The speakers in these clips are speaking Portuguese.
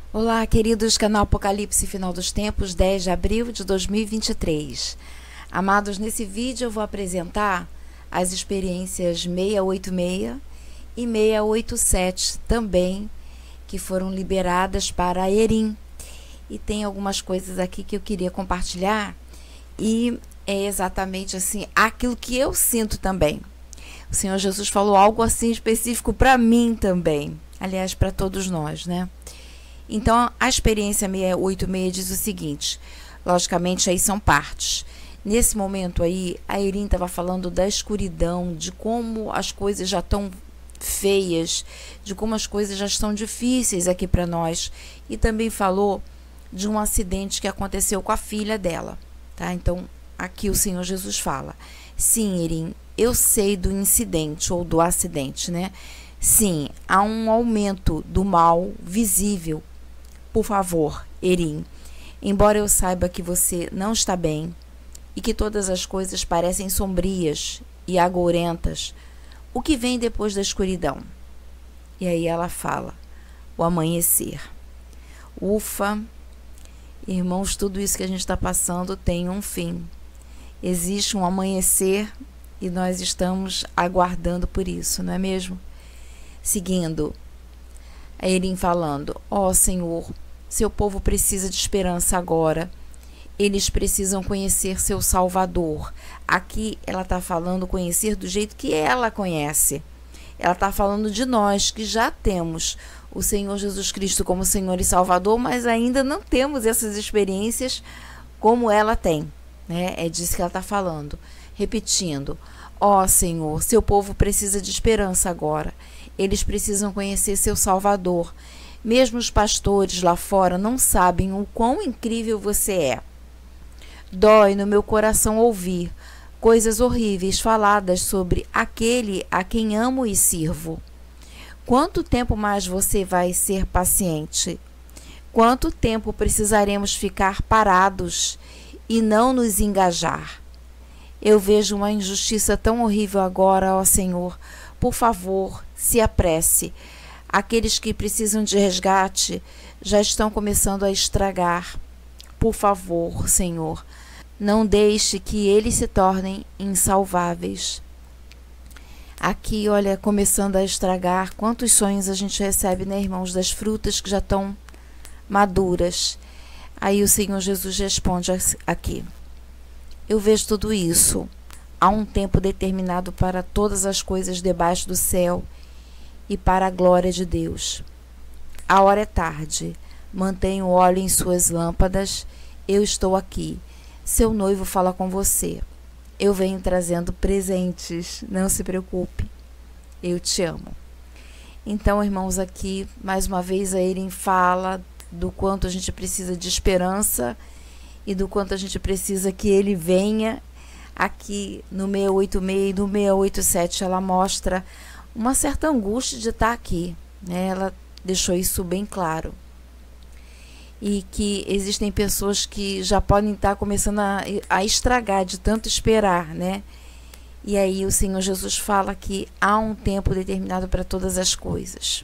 Olá, queridos, canal Apocalipse Final dos Tempos, 10 de abril de 2023. Amados, nesse vídeo eu vou apresentar as experiências 686 e 687 também, que foram liberadas para a Erim. E tem algumas coisas aqui que eu queria compartilhar e é exatamente assim, aquilo que eu sinto também. O Senhor Jesus falou algo assim específico para mim também, aliás, para todos nós, né? Então, a experiência 686 diz o seguinte, logicamente aí são partes. Nesse momento aí, a Erim estava falando da escuridão, de como as coisas já estão feias, de como as coisas já estão difíceis aqui para nós. E também falou de um acidente que aconteceu com a filha dela, tá? Então, aqui o Senhor Jesus fala, sim, Erim, eu sei do incidente ou do acidente, né? Sim, há um aumento do mal visível. Por favor, Erim, embora eu saiba que você não está bem e que todas as coisas parecem sombrias e agourentas, o que vem depois da escuridão? E aí ela fala, o amanhecer. Ufa, irmãos, tudo isso que a gente está passando tem um fim. Existe um amanhecer e nós estamos aguardando por isso, não é mesmo? Seguindo, a Erim falando, ó Senhor, seu povo precisa de esperança agora. Eles precisam conhecer seu Salvador. Aqui ela está falando conhecer do jeito que ela conhece. Ela está falando de nós que já temos o Senhor Jesus Cristo como Senhor e Salvador, mas ainda não temos essas experiências como ela tem, né? É disso que ela está falando. Repetindo, ó Senhor, seu povo precisa de esperança agora. Eles precisam conhecer seu Salvador. Mesmo os pastores lá fora não sabem o quão incrível você é. Dói no meu coração ouvir coisas horríveis faladas sobre aquele a quem amo e sirvo. Quanto tempo mais você vai ser paciente? Quanto tempo precisaremos ficar parados e não nos engajar? Eu vejo uma injustiça tão horrível agora, ó Senhor. Por favor, se apresse. Aqueles que precisam de resgate já estão começando a estragar. Por favor, Senhor, não deixe que eles se tornem insalváveis. Aqui, olha, começando a estragar. Quantos sonhos a gente recebe, né, irmãos, das frutas que já estão maduras. Aí o Senhor Jesus responde aqui. Eu vejo tudo isso. Há um tempo determinado para todas as coisas debaixo do céu e para a glória de Deus. A hora é tarde. Mantenha o óleo em suas lâmpadas. Eu estou aqui. Seu noivo fala com você. Eu venho trazendo presentes. Não se preocupe. Eu te amo. Então, irmãos, aqui, mais uma vez, a Erim fala do quanto a gente precisa de esperança e do quanto a gente precisa que ele venha. Aqui no 686 e no 687 ela mostra uma certa angústia de estar aqui, né? Ela deixou isso bem claro. E que existem pessoas que já podem estar começando a estragar de tanto esperar, né? E aí o Senhor Jesus fala que há um tempo determinado para todas as coisas,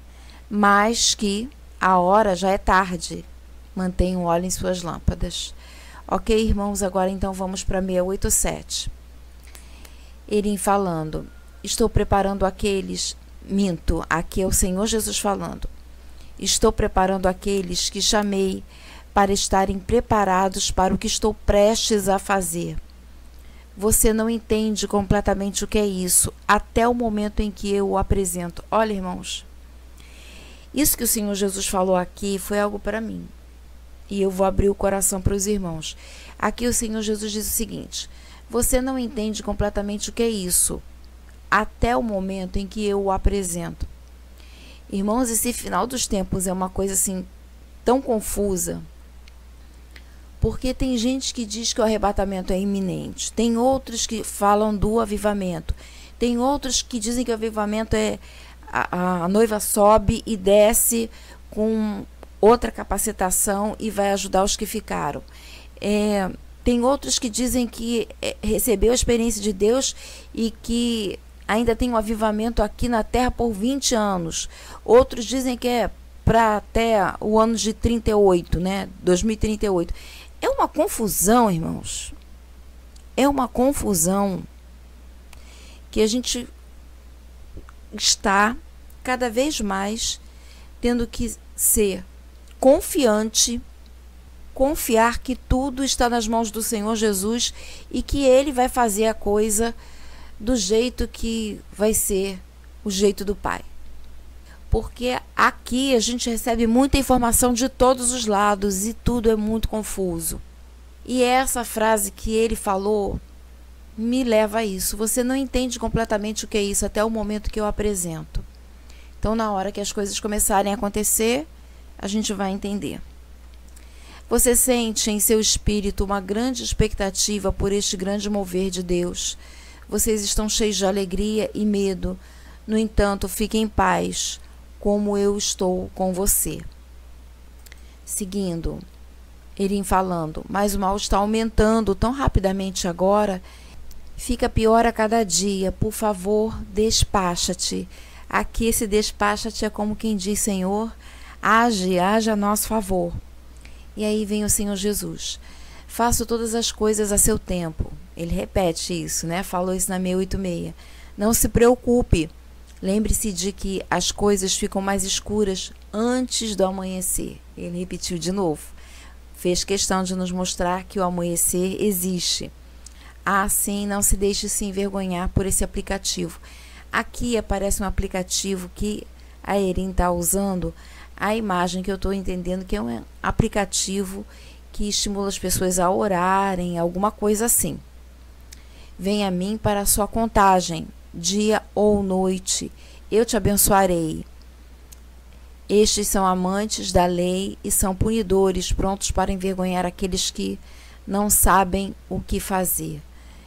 mas que a hora já é tarde. Mantenham o óleo em suas lâmpadas. Ok, irmãos, agora então vamos para 687. Erim falando, estou preparando aqueles, minto, aqui é o Senhor Jesus falando, estou preparando aqueles que chamei para estarem preparados para o que estou prestes a fazer. Você não entende completamente o que é isso, até o momento em que eu o apresento. Olha, irmãos, isso que o Senhor Jesus falou aqui foi algo para mim. E eu vou abrir o coração para os irmãos. Aqui o Senhor Jesus diz o seguinte, você não entende completamente o que é isso, até o momento em que eu o apresento. Irmãos, esse final dos tempos é uma coisa assim, tão confusa, porque tem gente que diz que o arrebatamento é iminente, tem outros que falam do avivamento, tem outros que dizem que o avivamento é a noiva sobe e desce com outra capacitação e vai ajudar os que ficaram. Tem outros que dizem que recebeu a experiência de Deus e que ainda tem um avivamento aqui na terra por 20 anos. Outros dizem que é para até o ano de 38, né? 2038. É uma confusão, irmãos. É uma confusão que a gente está cada vez mais tendo que ser confiante, confiar que tudo está nas mãos do Senhor Jesus e que Ele vai fazer a coisa do jeito que vai ser o jeito do Pai. Porque aqui a gente recebe muita informação de todos os lados e tudo é muito confuso. E essa frase que ele falou me leva a isso. Você não entende completamente o que é isso até o momento que eu apresento. Então, na hora que as coisas começarem a acontecer, a gente vai entender. Você sente em seu espírito uma grande expectativa por este grande mover de Deus. Vocês estão cheios de alegria e medo. No entanto, fiquem em paz, como eu estou com você. Seguindo, Erim falando, mas o mal está aumentando tão rapidamente agora, fica pior a cada dia. Por favor, despacha-te. Aqui esse despacha-te é como quem diz, Senhor, age a nosso favor. E aí vem o Senhor Jesus. Faço todas as coisas a seu tempo. Ele repete isso, né? Falou isso na 686. Não se preocupe. Lembre-se de que as coisas ficam mais escuras antes do amanhecer. Ele repetiu de novo. Fez questão de nos mostrar que o amanhecer existe. Assim, não se deixe se envergonhar por esse aplicativo. Aqui aparece um aplicativo que a Erin está usando. A imagem que eu estou entendendo que é um aplicativo que estimula as pessoas a orarem, alguma coisa assim. Venha a mim para a sua contagem, dia ou noite, eu te abençoarei. Estes são amantes da lei e são punidores, prontos para envergonhar aqueles que não sabem o que fazer.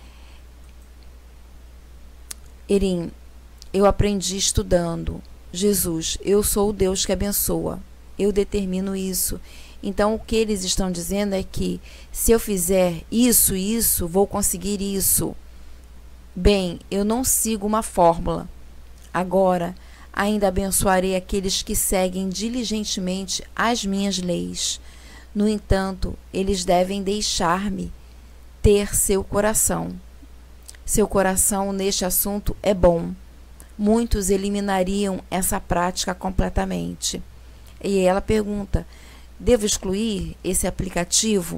Erim, eu aprendi estudando. Jesus, eu sou o Deus que abençoa. Eu determino isso. Então, o que eles estão dizendo é que se eu fizer isso, vou conseguir isso. Bem, eu não sigo uma fórmula. Agora, ainda abençoarei aqueles que seguem diligentemente as minhas leis. No entanto, eles devem deixar-me ter seu coração. Seu coração neste assunto é bom. Muitos eliminariam essa prática completamente. E ela pergunta, devo excluir esse aplicativo?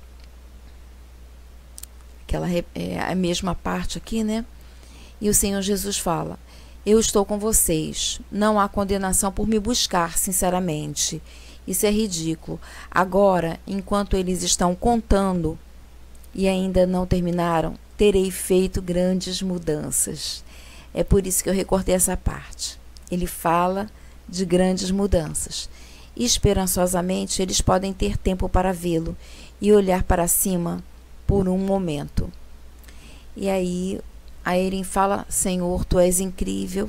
Aquela é a mesma parte aqui, né? E o Senhor Jesus fala, eu estou com vocês. Não há condenação por me buscar, sinceramente. Isso é ridículo. Agora, enquanto eles estão contando e ainda não terminaram, terei feito grandes mudanças. É por isso que eu recortei essa parte. Ele fala de grandes mudanças. E esperançosamente eles podem ter tempo para vê-lo e olhar para cima por um momento. E aí a Erin fala, Senhor, tu és incrível.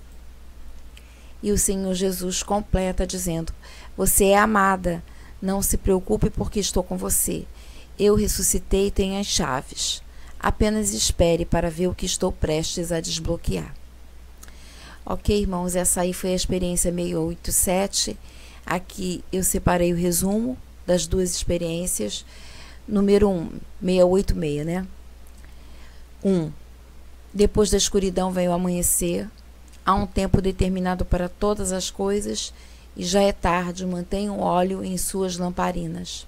E o Senhor Jesus completa dizendo, você é amada, não se preocupe porque estou com você. Eu ressuscitei e tenho as chaves. Apenas espere para ver o que estou prestes a desbloquear. Ok, irmãos, essa aí foi a experiência 687. Aqui eu separei o resumo das duas experiências. Número 1, 686, né? 1. Depois da escuridão vem o amanhecer. Há um tempo determinado para todas as coisas e já é tarde. Mantenha o óleo em suas lamparinas.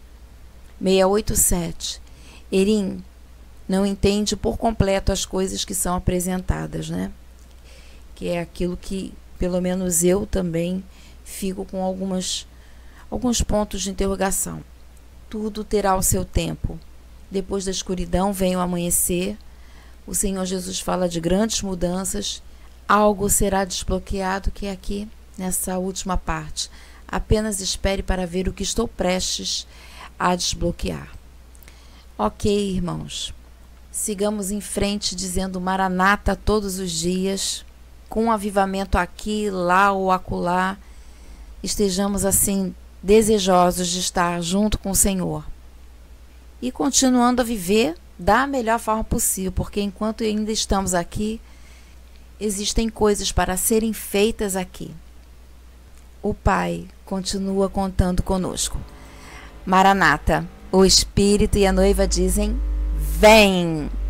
687. Erim não entende por completo as coisas que são apresentadas, né? Que é aquilo que, pelo menos eu também, fico com alguns pontos de interrogação. Tudo terá o seu tempo. Depois da escuridão vem o amanhecer. O Senhor Jesus fala de grandes mudanças. Algo será desbloqueado, que é aqui, nessa última parte. Apenas espere para ver o que estou prestes a desbloquear. Ok, irmãos. Sigamos em frente dizendo Maranata todos os dias, com um avivamento aqui, lá ou acolá. Estejamos assim desejosos de estar junto com o Senhor. E continuando a viver da melhor forma possível, porque enquanto ainda estamos aqui, existem coisas para serem feitas aqui. o Pai continua contando conosco. Maranata, o Espírito e a noiva dizem: vem!